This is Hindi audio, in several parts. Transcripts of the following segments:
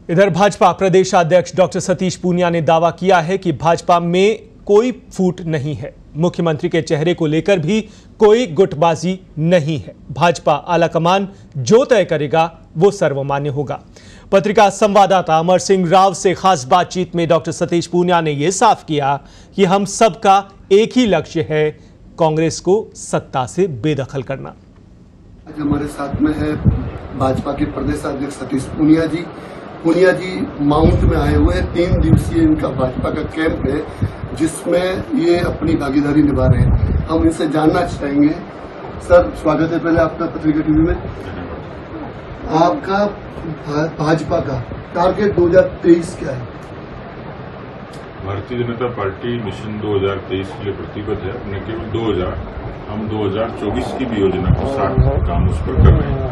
इधर भाजपा प्रदेशाध्यक्ष डॉक्टर सतीश पूनिया ने दावा किया है कि भाजपा में कोई फूट नहीं है। मुख्यमंत्री के चेहरे को लेकर भी कोई गुटबाजी नहीं है। भाजपा आलाकमान जो तय करेगा वो सर्वमान्य होगा। पत्रिका संवाददाता अमर सिंह राव से खास बातचीत में डॉक्टर सतीश पूनिया ने यह साफ किया कि हम सबका एक ही लक्ष्य है, कांग्रेस को सत्ता से बेदखल करना। आज हमारे साथ में है भाजपा के प्रदेशाध्यक्ष सतीश पूनिया जी। पूनिया जी माउंट में आए हुए 3 दिवसीय इनका भाजपा का कैंप है, जिसमें ये अपनी भागीदारी निभा रहे हैं। हम इनसे जानना चाहेंगे। सर, स्वागत है पहले आपका पत्रिका टीवी में। आपका भाजपा का टारगेट 2023 क्या है? भारतीय जनता पार्टी मिशन 2023 के लिए प्रतिबद्ध है। न केवल 2000, हम 2024 की भी योजना के साथ काम उस पर कर रहे हैं।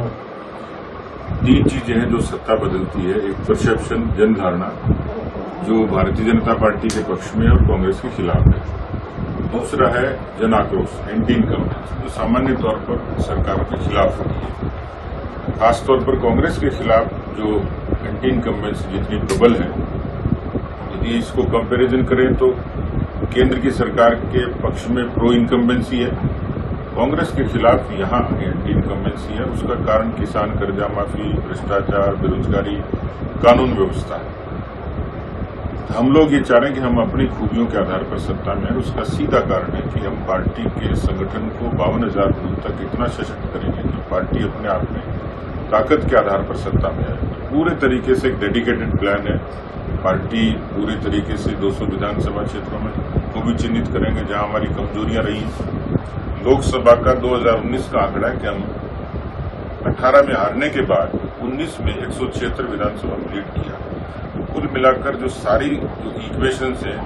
3 चीजें हैं जो सत्ता बदलती है। एक परसेप्शन, जनधारणा, जो भारतीय जनता पार्टी के पक्ष में और कांग्रेस के खिलाफ है। दूसरा है जन आक्रोश, एंटी इनकम्बेंस, जो सामान्य तौर पर सरकारों के खिलाफ होती है। खासतौर पर कांग्रेस के खिलाफ जो एंटी इनकम्बेंस जितनी प्रबल है, यदि इसको कंपैरिजन करें तो केंद्र की सरकार के पक्ष में प्रो इनकम्बेंसी है, कांग्रेस के खिलाफ यहाँ एंटी इनकम्बेंसी है। उसका कारण किसान कर्जा माफी, भ्रष्टाचार, बेरोजगारी, कानून व्यवस्था है। हम लोग ये चाह रहे हैं कि हम अपनी खूबियों के आधार पर सत्ता में हैं। उसका सीधा कारण है कि हम पार्टी के संगठन को 52,000 बूथ तक इतना सशक्त करेंगे कि पार्टी अपने आप में ताकत के आधार पर सत्ता में है। पूरे तरीके से एक डेडिकेटेड प्लान है। पार्टी पूरे तरीके से 200 विधानसभा क्षेत्रों में को भी चिन्हित करेंगे जहां हमारी कमजोरियां रही। लोकसभा का 2019 का आंकड़ा है कि हम 18 में हारने के बाद 19 में 176 विधानसभा में लीड किया। कुल मिलाकर जो सारी इक्वेशंस हैं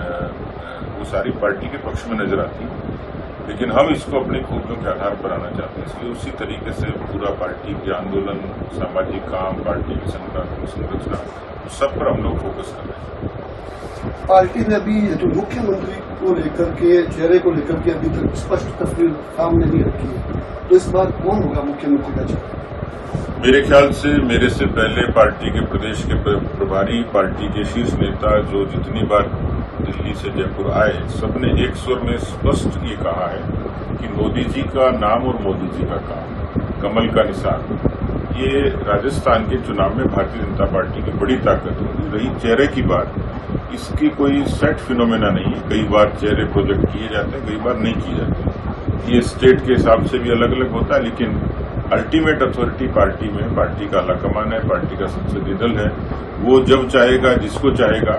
वो सारी पार्टी के पक्ष में नजर आती है, लेकिन हम इसको अपनी खूबियों के आधार पर आना चाहते हैं। इसलिए उसी तरीके से पूरा पार्टी के आंदोलन, सामाजिक काम, पार्टी की संरचना, सब पर हम लोग फोकस कर रहे हैं। पार्टी ने अभी जो मुख्यमंत्री को लेकर के, चेहरे को लेकर के अभी तक स्पष्ट तस्वीर सामने नहीं रखी है, तो इस बार कौन होगा मुख्यमंत्री का चेहरा? मेरे ख्याल से मेरे से पहले पार्टी के प्रदेश के प्रभारी, पार्टी के शीर्ष नेता जो जितनी बार दिल्ली से जयपुर आए, सबने एक स्वर में स्पष्ट ये कहा है कि मोदी जी का नाम और मोदी जी का काम, कमल का निशान, ये राजस्थान के चुनाव में भारतीय जनता पार्टी की बड़ी ताकत होगी। रही चेहरे की बात, इसकी कोई सेट फिनोमेना नहीं है। कई बार चेहरे प्रोजेक्ट किए जाते हैं, कई बार नहीं किए जाते। ये स्टेट के हिसाब से भी अलग अलग होता है, लेकिन अल्टीमेट अथॉरिटी पार्टी में, पार्टी का आलाकमान है, पार्टी का संसदीय दल है। वो जब चाहेगा, जिसको चाहेगा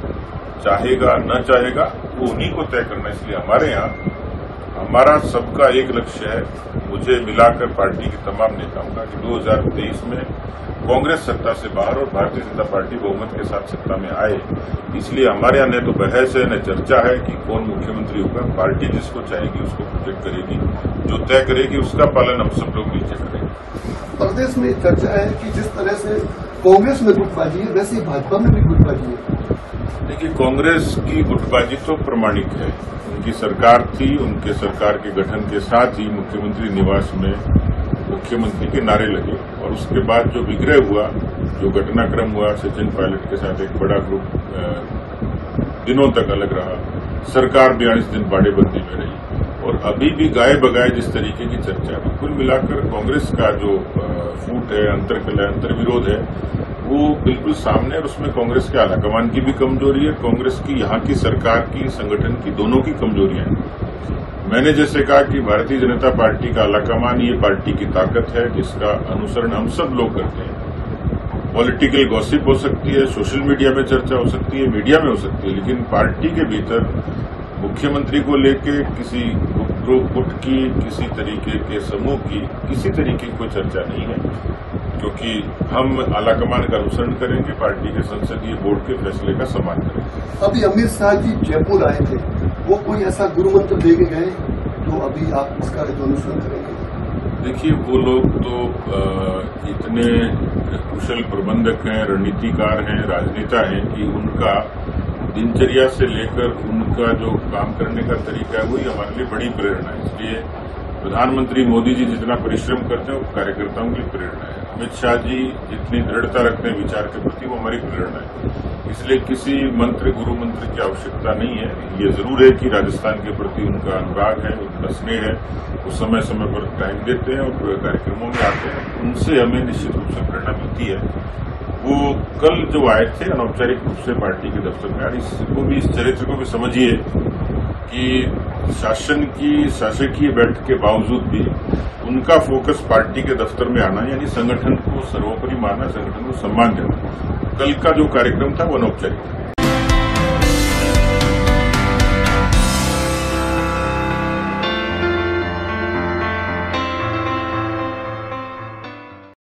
न चाहेगा, वो उन्हीं को तय करना। इसलिए हमारे यहाँ हमारा सबका एक लक्ष्य है, मुझे मिलाकर पार्टी के तमाम नेताओं का, कि 2023 में कांग्रेस सत्ता से बाहर और भारतीय जनता पार्टी बहुमत के साथ सत्ता में आए। इसलिए हमारे यहाँ न तो बहस है, न चर्चा है कि कौन मुख्यमंत्री होगा। पार्टी जिसको चाहेगी उसको प्रोजेक्ट करेगी, जो तय करेगी उसका पालन हम सब लोग मिलकर करेंगे। प्रदेश में चर्चा है कि जिस तरह से कांग्रेस में गुटबाजी है, वैसे ही भाजपा में भी गुटबाजी है। देखिए, कांग्रेस की गुटबाजी तो प्रमाणिक है। उनकी सरकार थी, उनके सरकार के गठन के साथ ही मुख्यमंत्री निवास में मुख्यमंत्री के नारे लगे, और उसके बाद जो विग्रह हुआ, जो घटनाक्रम हुआ, सचिन पायलट के साथ एक बड़ा ग्रुप दिनों तक अलग रहा, सरकार 42 दिन बाड़ेबंदी में रही, और अभी भी गाये बगाए जिस तरीके की चर्चा है। कुल मिलाकर कांग्रेस का जो फूट है, अंतर्कलह, अंतर्विरोध है, वो बिल्कुल सामने है। और उसमें कांग्रेस के आलाकमान की भी कमजोरी है, कांग्रेस की, यहाँ की सरकार की, संगठन की, दोनों की कमजोरियां हैं। मैंने जैसे कहा कि भारतीय जनता पार्टी का आलाकमान ये पार्टी की ताकत है, जिसका अनुसरण हम सब लोग करते हैं। पॉलिटिकल गॉसिप हो सकती है, सोशल मीडिया में चर्चा हो सकती है, मीडिया में हो सकती है, लेकिन पार्टी के भीतर मुख्यमंत्री को लेके किसी गुट की, किसी तरीके के समूह की, किसी तरीके की कोई चर्चा नहीं है, क्योंकि हम आलाकमान का अनुसरण करेंगे, पार्टी के संसदीय बोर्ड के फैसले का सम्मान करेंगे। अभी अमित शाह जी जयपुर आए थे, वो कोई ऐसा गुरु मंत्र दे के गए तो अभी आप इसका अनुसरण करेंगे? देखिए, वो लोग तो इतने कुशल प्रबंधक हैं, रणनीतिकार हैं, राजनेता हैं कि उनका दिनचर्या से लेकर उनका जो काम करने का तरीका है, वही हमारे लिए बड़ी प्रेरणा है। इसलिए प्रधानमंत्री मोदी जी जितना परिश्रम करते हैं, वो कार्यकर्ताओं की प्रेरणा है। अमित शाह जी जितनी दृढ़ता रखते हैं विचार के प्रति, वो हमारी प्रेरणा है। इसलिए किसी मंत्र, गुरु मंत्र की आवश्यकता नहीं है। ये जरूर है कि राजस्थान के प्रति उनका अनुराग है, उनका स्नेह है, वो समय समय पर टाइम देते हैं और कार्यक्रमों में आते हैं, उनसे हमें निश्चित रूप से प्रेरणा मिलती है। वो कल जो आए थे अनौपचारिक रूप से पार्टी के दफ्तर में, और इसको भी, इस चरित्र को भी समझिए कि शासन की शासकीय बैठक के बावजूद भी उनका फोकस पार्टी के दफ्तर में आना, यानी संगठन को सर्वोपरि मानना, संगठन को सम्मान देना। कल का जो कार्यक्रम था वो अनौपचारिक था।